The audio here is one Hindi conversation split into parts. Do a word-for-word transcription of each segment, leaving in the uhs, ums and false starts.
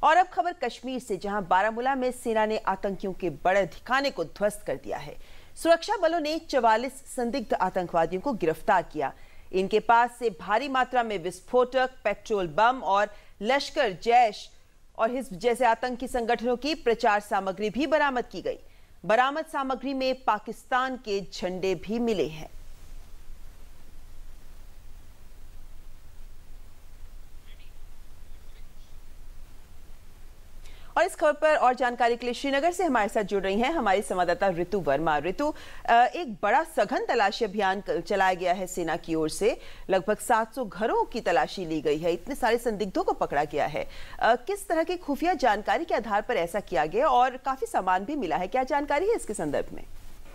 और अब खबर कश्मीर से, जहां बारामूला में सेना ने आतंकियों के बड़े ठिकाने को ध्वस्त कर दिया है। सुरक्षा बलों ने चवालीस संदिग्ध आतंकवादियों को गिरफ्तार किया। इनके पास से भारी मात्रा में विस्फोटक, पेट्रोल बम और लश्कर, जैश और हिज़्ब जैसे आतंकी संगठनों की प्रचार सामग्री भी बरामद की गई। बरामद सामग्री में पाकिस्तान के झंडे भी मिले हैं। और इस खबर पर और जानकारी के लिए श्रीनगर से हमारे साथ जुड़ रही हैं हमारी संवाददाता ऋतु वर्मा। ऋतु, एक बड़ा सघन तलाशी अभियान चलाया गया है सेना की ओर से। लगभग सात सौ घरों की तलाशी ली गई है, इतने सारे संदिग्धों को पकड़ा गया है। किस तरह की खुफिया जानकारी के आधार पर ऐसा किया गया और काफी सामान भी मिला है, क्या जानकारी है इसके संदर्भ में?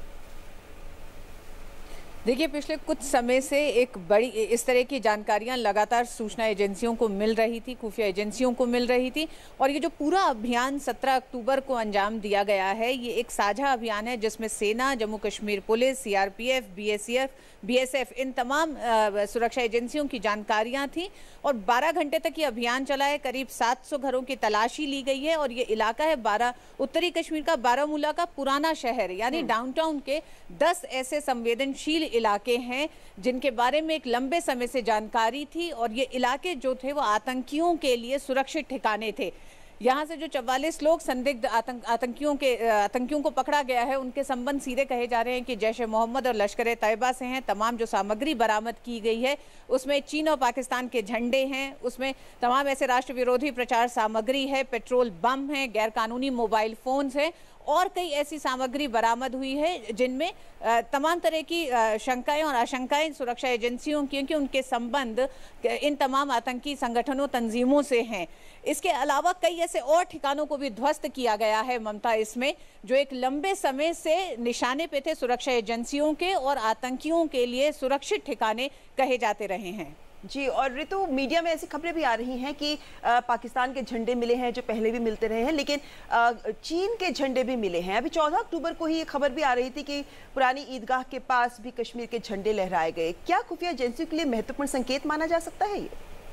देखिए, पिछले कुछ समय से एक बड़ी इस तरह की जानकारियां लगातार सूचना एजेंसियों को मिल रही थी, खुफिया एजेंसियों को मिल रही थी। और ये जो पूरा अभियान सत्रह अक्टूबर को अंजाम दिया गया है, ये एक साझा अभियान है जिसमें सेना, Jammu Kashmir police, CRPF, BSF, BSF इन तमाम सुरक्षा एजेंसियों की जानकारियां थी। और बारह घंटे तक ये अभियान चला है। करीब सात सौ घरों की तलाशी ली गई है। और ये इलाका है बारह उत्तरी कश्मीर का बारामूला का पुराना शहर, यानी डाउनटाउन के दस ऐसे संवेदनशील इलाके हैं जिनके बारे में एक लंबे समय से जानकारी थी। और ये इलाके जो थे वो आतंकियों के लिए सुरक्षित ठिकाने थे। यहाँ से जो चवालीस लोग संदिग्ध आतंक आतंकियों के आतंकियों को पकड़ा गया है, उनके संबंध सीधे कहे जा रहे हैं कि जैश ए मोहम्मद और लश्कर ए तैयबा से हैं। तमाम जो सामग्री बरामद की गई है उसमें चीन और पाकिस्तान के झंडे हैं, उसमें तमाम ऐसे राष्ट्र विरोधी प्रचार सामग्री है, पेट्रोल बम है, गैरकानूनी मोबाइल फोन्स हैं और कई ऐसी सामग्री बरामद हुई है जिनमें तमाम तरह की शंकाएं और आशंकाएं सुरक्षा एजेंसियों की, क्योंकि उनके संबंध इन तमाम आतंकी संगठनों, तंजीमों से हैं। इसके अलावा कई ऐसे और ठिकानों को भी ध्वस्त किया गया है ममता, इसमें जो एक लंबे समय से निशाने पे थे सुरक्षा एजेंसियों के और आतंकियों के लिए सुरक्षित ठिकाने कहे जाते रहे हैं। जी, और ऋतु, मीडिया में ऐसी खबरें भी आ रही हैं कि आ, पाकिस्तान के झंडे मिले हैं जो पहले भी मिलते रहे हैं, लेकिन आ, चीन के झंडे भी मिले हैं। अभी चौदह अक्टूबर को ही ये खबर भी आ रही थी कि पुरानी ईदगाह के पास भी कश्मीर के झंडे लहराए गए। क्या खुफिया एजेंसियों के लिए महत्वपूर्ण संकेत माना जा सकता है ये?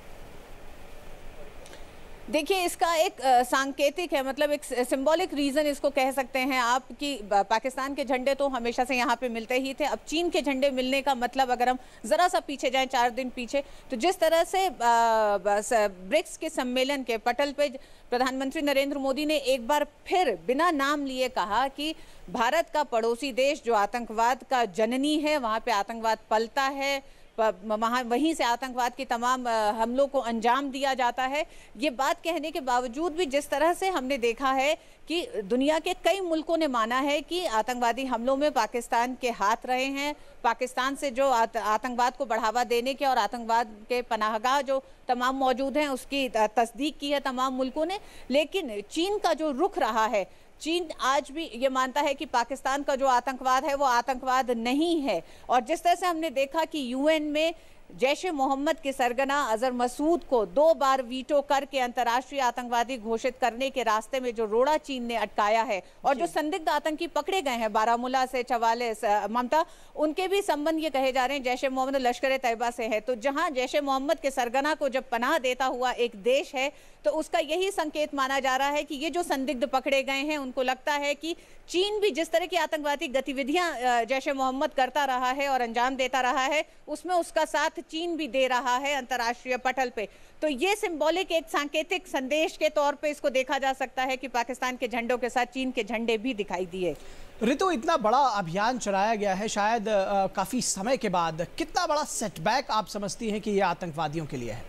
देखिए, इसका एक सांकेतिक है, मतलब एक सिंबॉलिक रीजन इसको कह सकते हैं आप कि पाकिस्तान के झंडे तो हमेशा से यहाँ पे मिलते ही थे। अब चीन के झंडे मिलने का मतलब, अगर हम जरा सा पीछे जाएं, चार दिन पीछे, तो जिस तरह से ब्रिक्स के सम्मेलन के पटल पे प्रधानमंत्री नरेंद्र मोदी ने एक बार फिर बिना नाम लिए कहा कि भारत का पड़ोसी देश जो आतंकवाद का जननी है, वहाँ पे आतंकवाद पलता है, वहाँ वहीं से आतंकवाद की तमाम हमलों को अंजाम दिया जाता है। ये बात कहने के बावजूद भी जिस तरह से हमने देखा है कि दुनिया के कई मुल्कों ने माना है कि आतंकवादी हमलों में पाकिस्तान के हाथ रहे हैं, पाकिस्तान से जो आतंकवाद को बढ़ावा देने के और आतंकवाद के पनाहगाह जो तमाम मौजूद हैं उसकी तस्दीक की है तमाम मुल्कों ने। लेकिन चीन का जो रुख रहा है, चीन आज भी ये मानता है कि पाकिस्तान का जो आतंकवाद है वो आतंकवाद नहीं है। और जिस तरह से हमने देखा कि यूएन में जैश ए मोहम्मद के सरगना अजहर मसूद को दो बार वीटो करके अंतर्राष्ट्रीय आतंकवादी घोषित करने के रास्ते में जो रोड़ा चीन ने अटकाया है, और जो संदिग्ध आतंकी पकड़े गए हैं बारामूला से चवालीस ममता, उनके भी संबंध ये कहे जा रहे हैं जैश ए मोहम्मद लश्कर ए तैयबा से है। तो जहां जैश ए मोहम्मद के सरगना को जब पनाह देता हुआ एक देश है, तो उसका यही संकेत माना जा रहा है कि ये जो संदिग्ध पकड़े गए हैं उनको लगता है कि चीन भी जिस तरह की आतंकवादी गतिविधियां जैश ए मोहम्मद करता रहा है और अंजाम देता रहा है, उसमें उसका साथ चीन भी दे रहा है अंतर्राष्ट्रीय पटल पे। तो ये सिंबॉलिक, एक सांकेतिक संदेश के तौर पे इसको देखा जा सकता है कि पाकिस्तान के झंडों के साथ चीन के झंडे भी दिखाई दिए। ऋतु, इतना बड़ा अभियान चलाया गया है, शायद आ, काफी समय के बाद, कितना बड़ा सेटबैक आप समझती हैं कि ये आतंकवादियों के लिए है?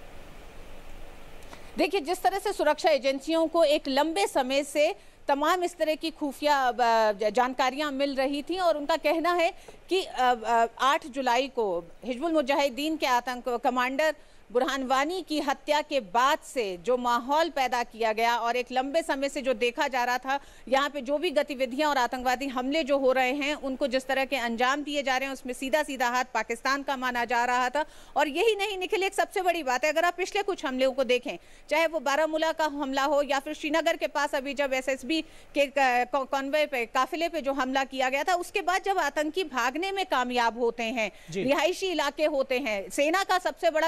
देखिए, जिस तरह से सुरक्षा एजेंसियों को एक लंबे समय से तमाम इस तरह की खुफिया जानकारियां मिल रही थी और उनका कहना है कि आठ जुलाई को हिजबुल मुजाहिदीन के आतंक कमांडर बुरहान वानी की हत्या के बाद से जो माहौल पैदा किया गया और एक लंबे समय से जो देखा जा रहा था, यहाँ पे जो भी गतिविधियां और आतंकवादी हमले जो हो रहे हैं उनको जिस तरह के अंजाम दिए जा रहे हैं, उसमें सीधा सीधा हाथ पाकिस्तान का माना जा रहा था। और यही नहीं निखिल, एक सबसे बड़ी बात है, अगर आप पिछले कुछ हमलों को देखें, चाहे वो बारामूला का हमला हो या फिर श्रीनगर के पास अभी जब एस एस बी के कॉन्वे पे, काफिले पे जो हमला किया गया था, उसके बाद जब आतंकी भागने में कामयाब होते हैं, रिहायशी इलाके होते हैं, सेना का सबसे बड़ा कर्तव्य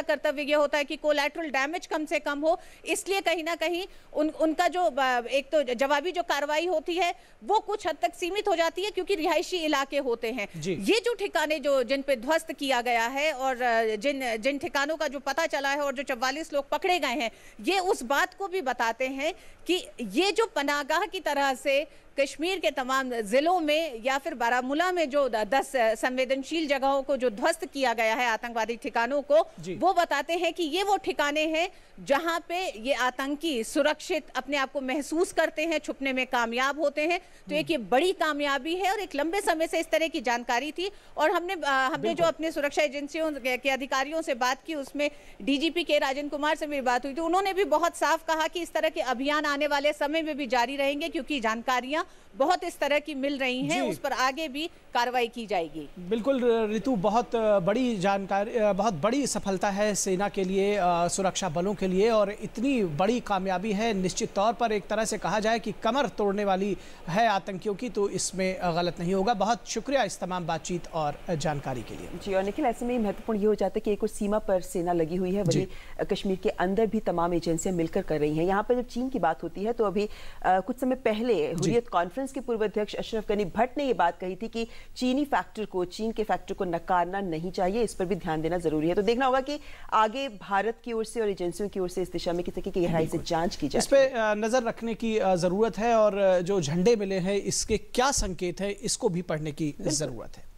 ये होता है कि कोलैटरल डैमेज कम से कम हो, इसलिए कहीं ना कहीं उन उनका जो एक तो जवाबी जो कार्रवाई होती है वो कुछ हद तक सीमित हो जाती है, क्योंकि रिहायशी इलाके होते हैं। ये जो ठिकाने जो जिन पे ध्वस्त किया गया है और जिन जिन ठिकानों का जो पता चला है और जो चौवालीस लोग पकड़े गए हैं, ये उस बात को भी बताते हैं कि ये जो पनाहगाह की तरह से कश्मीर के तमाम जिलों में या फिर बारामूला में जो दस संवेदनशील जगहों को जो ध्वस्त किया गया है, आतंकवादी ठिकानों को, वो बताते हैं कि ये वो ठिकाने हैं जहां पे ये आतंकी सुरक्षित अपने आप को महसूस करते हैं, छुपने में कामयाब होते हैं। तो एक ये बड़ी कामयाबी है और एक लंबे समय से इस तरह की जानकारी थी। और हमने हमने जो अपने सुरक्षा एजेंसियों के अधिकारियों से बात की, उसमें डीजीपी के राजन कुमार से मेरी बात हुई थी। उन्होंने भी बहुत साफ कहा कि इस तरह के अभियान आने वाले समय में भी जारी रहेंगे, क्योंकि जानकारियां बहुत इस तरह की मिल रही हैं, उस पर आगे भी कार्रवाई की जाएगी। बिल्कुल ऋतु, बहुत बड़ी जानकारी, बहुत बड़ी सफलता है सेना के लिए, सुरक्षा बलों के लिए, और इतनी बड़ी कामयाबी है। निश्चित तौर पर एक तरह से कहा जाए कि कमर तोड़ने वाली है आतंकियों की, तो इसमें गलत नहीं होगा। बहुत शुक्रिया इस तमाम बातचीत और जानकारी के लिए। जी, और निखिल, ऐसे में महत्वपूर्ण ये हो जाता है कि एक और सीमा पर सेना लगी हुई है, वही कश्मीर के अंदर भी तमाम एजेंसियां मिलकर कर रही हैं। यहाँ पर जब चीन की बात होती है तो अभी आ, कुछ समय पहले हुर्रियत कॉन्फ्रेंस के पूर्व अध्यक्ष अशरफ गनी भट्ट ने ये बात कही थी कि चीनी फैक्टर को, चीन के फैक्टर को नकारना नहीं चाहिए, इस पर भी ध्यान देना जरूरी है। तो देखना होगा कि आगे भारत की ओर से और एजेंसियों की ओर से इस दिशा में किसी की गहराई से जांच की जाए। इस पे नजर रखने की जरूरत है, और जो झंडे मिले हैं इसके क्या संकेत है, इसको भी पढ़ने की जरूरत है।